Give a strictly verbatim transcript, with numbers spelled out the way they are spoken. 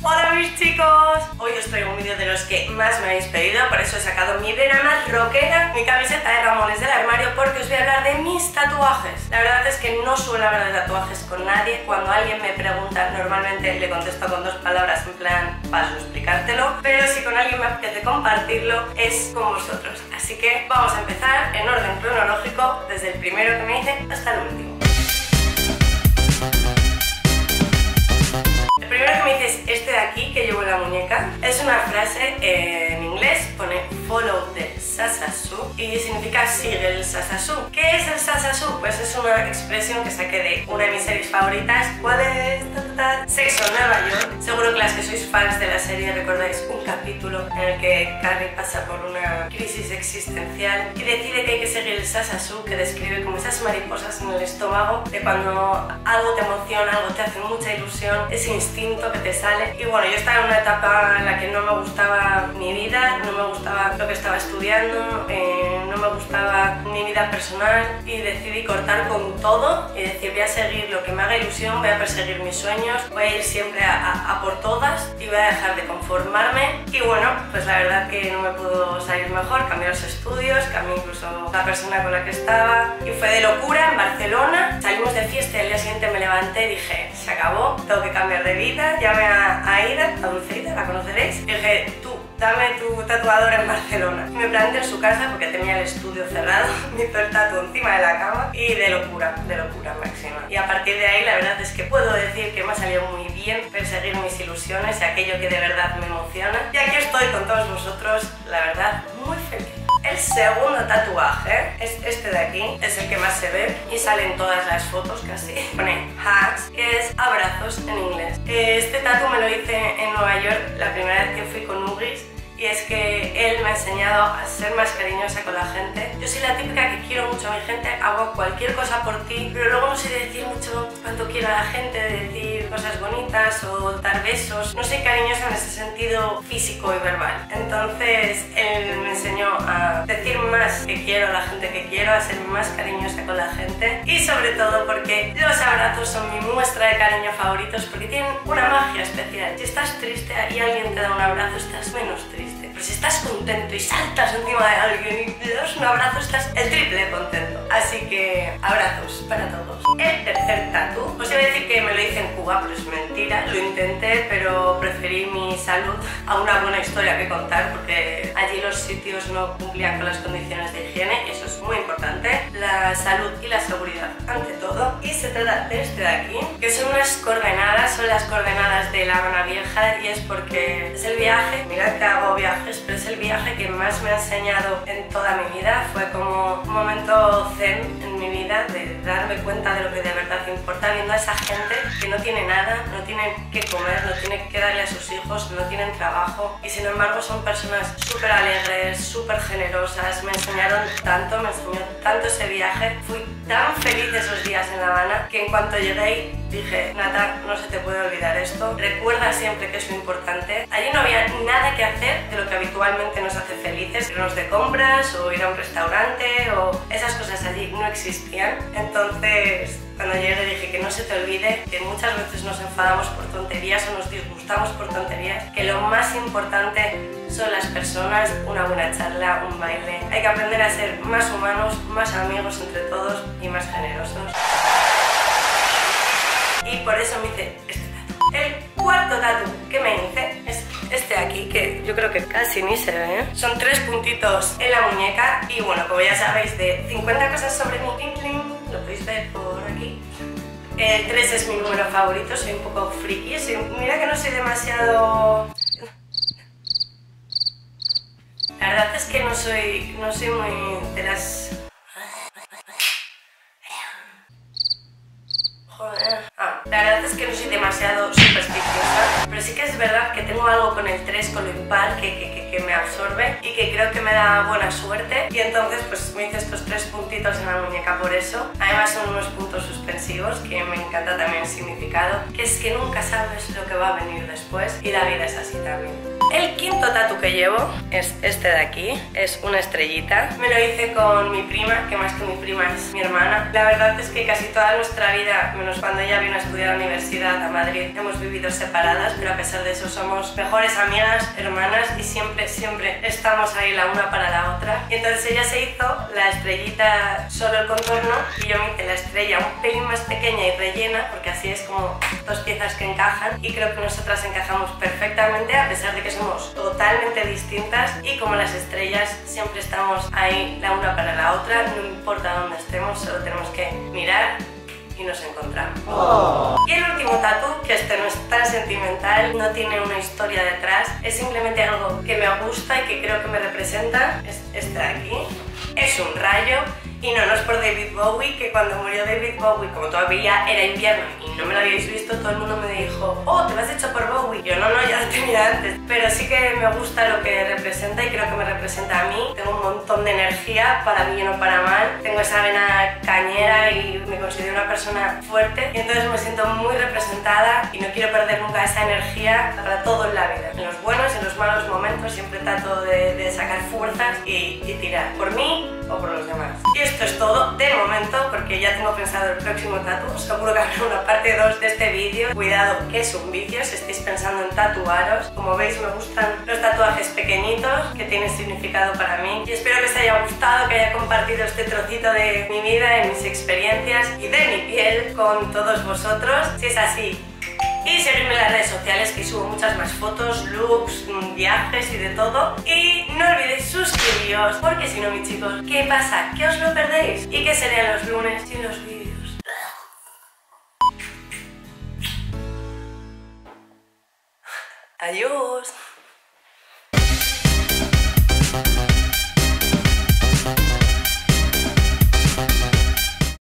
Hola mis chicos, hoy os traigo un vídeo de los que más me habéis pedido, por eso he sacado mi vena más rockera, mi camiseta de Ramones del armario, porque os voy a hablar de mis tatuajes. La verdad es que no suelo hablar de tatuajes con nadie. Cuando alguien me pregunta, normalmente le contesto con dos palabras, en plan, paso a explicártelo, pero si con alguien me apetece compartirlo, es con vosotros. Así que vamos a empezar en orden cronológico, desde el primero que me hice hasta el último. El primero que me hice es este de aquí, que llevo en la muñeca. Es una frase en inglés, pone follow the Sasasu y significa sigue el Sasasu. ¿Qué es el Sasasu? Pues es una expresión que saqué de una de mis series favoritas. ¿Cuál es? Sexo en Nueva York. Seguro que las que sois fans de la serie recordáis un capítulo en el que Carrie pasa por una crisis existencial y decide que hay que seguir el Sasasu, que describe como esas mariposas en el estómago de cuando algo te emociona, algo te hace mucha ilusión, ese instinto que te sale. Y bueno, yo estaba en una etapa en la que no me gustaba mi vida, no me gustaba lo que estaba estudiando, eh, no me gustaba mi vida personal y decidí cortar con todo y decir, voy a seguir lo que me haga ilusión, voy a perseguir mis sueños, voy a ir siempre a, a, a por todas y voy a dejar de conformarme. Y bueno, pues la verdad que no me pudo salir mejor, cambié los estudios, cambié incluso la persona con la que estaba y fue de locura. En Barcelona salimos de fiesta y al día siguiente me levanté y dije, se acabó, tengo que cambiar de vida. Llamé a Aida, a Dulceida, la conoceréis, y dije, tú, dame tu tatuadora en Barcelona. Y me planté en su casa porque tenía el estudio cerrado, me hizo el tatu encima de la cama y de locura, de locura máxima. Y a partir de ahí la verdad es que puedo decir que me ha salido muy bien perseguir mis ilusiones y aquello que de verdad me emociona. Y aquí estoy con todos vosotros, la verdad, muy feliz. El segundo tatuaje es este de aquí, es el que más se ve y sale en todas las fotos casi. Pone hugs, que es abrazos en inglés. Este tatu me lo hice en Nueva York la primera vez que fui con Ugris. Y es que él me ha enseñado a ser más cariñosa con la gente. Yo soy la típica que quiero mucho a mi gente, hago cualquier cosa por ti, pero luego no sé decir mucho cuánto quiero a la gente, de decir cosas bonitas o dar besos. No soy cariñosa en ese sentido físico y verbal. Entonces él me enseñó a decir más que quiero a la gente que quiero, a ser más cariñosa con la gente y sobre todo porque los abrazos son mi muestra de cariño favoritos porque tienen una magia especial. Si estás triste y alguien te da un abrazo, estás menos triste. Pero si estás contento y saltas encima de alguien y le das un abrazo, estás el triple contento. Así que abrazos para todos. El tercer tatu, os iba a decir que me lo hice en Cuba, pero es mentira. Lo intenté, pero preferí mi salud a una buena historia que contar porque allí los sitios no cumplían con las condiciones de higiene y eso es muy importante. La salud y la seguridad ante todo. Y se trata de este de aquí, que son unas coordenadas, son las coordenadas de La Habana Vieja y es porque es el viaje, mirad que hago viajes, pero es el viaje que más me ha enseñado en toda mi vida. Fue como un momento zen en mi vida de darme cuenta de lo que de verdad importa, viendo a esa gente que no tiene nada, no tienen que comer, no tienen que darle a sus hijos, no tienen trabajo y sin embargo son personas súper alegres, súper generosas. Me enseñaron tanto, me enseñó tanto ese viaje. Fui tan feliz esos días en La Habana que en cuanto llegué dije, Nata, no se te puede olvidar esto, recuerda siempre que es lo importante. Allí no había nada que hacer de lo que habitualmente nos hace felices, irnos de compras o ir a un restaurante o esas cosas allí no existían. Entonces cuando llegué dije que no se te olvide que muchas veces nos enfadamos por tonterías o nos disgustamos por tonterías, que lo más importante son las personas, una buena charla, un baile. Hay que aprender a ser más humanos, más amigos entre todos y más generosos. Y por eso me hice este tatu. El cuarto tatu que me hice es este de aquí, que yo creo que casi ni se ve. Son tres puntitos en la muñeca y bueno, como ya sabéis, de cincuenta cosas sobre mi Pinkling, lo podéis ver por aquí. El tres es mi número favorito, soy un poco friki, soy, mira que no soy demasiado... La verdad es que no soy, no soy muy de las... Joder. Ah, la verdad es que no soy demasiado supersticiosa, pero sí que es verdad que tengo algo con el tres, con lo impar, que, que, que, que me absorbe y que creo que me da buena suerte. Y entonces pues me hice estos tres puntitos en la muñeca por eso. Además son unos puntos suspensivos que me encanta también el significado, que es que nunca sabes lo que va a venir después y la vida es así también. El quinto tatu que llevo es este de aquí, es una estrellita. Me lo hice con mi prima, que más que mi prima es mi hermana. La verdad es que casi toda nuestra vida, menos cuando ella vino a estudiar a la universidad a Madrid, hemos vivido separadas, pero pero a pesar de eso somos mejores amigas, hermanas y siempre, siempre estamos ahí la una para la otra. Y entonces ella se hizo la estrellita solo el contorno y yo me hice la estrella un pelín más pequeña y rellena, porque así es como dos piezas que encajan, y creo que nosotras encajamos perfectamente a pesar de que somos totalmente distintas, y como las estrellas siempre estamos ahí la una para la otra, no importa dónde estemos, solo tenemos que mirar y nos encontramos. Oh. Y el último tatu, que este no es tan sentimental, no tiene una historia detrás, es simplemente algo que me gusta y que creo que me representa, es este de aquí. Es un rayo. Y no, no es por David Bowie, que cuando murió David Bowie, como todavía era invierno y no me lo habíais visto, todo el mundo me dijo, oh, ¿te lo has hecho por Bowie? Yo no, no, ya lo tenía antes. Pero sí que me gusta lo que representa y creo que me representa a mí. Tengo un montón de energía, para bien o para mal. Tengo esa vena cañera y me considero una persona fuerte. Y entonces me siento muy representada y no quiero perder nunca esa energía para todo en la vida. En los buenos y en los malos momentos siempre trato de, de sacar fuerzas y, y tirar. Por mí o por los demás. Y esto es todo de momento, porque ya tengo pensado el próximo tatu. Seguro que habrá una parte dos de este vídeo. Cuidado, que es un vídeo si estáis pensando en tatuaros. Como veis, me gustan los tatuajes pequeñitos que tienen significado para mí. Y espero que os haya gustado, que haya compartido este trocito de mi vida, de mis experiencias y de mi piel con todos vosotros. Si es así, y seguidme en las redes sociales, que subo muchas más fotos, looks, viajes y de todo. Y no olvidéis suscribiros, porque si no, mis chicos, ¿qué pasa? ¿Que os lo perdéis? ¿Y qué serían los lunes sin los vídeos? Adiós.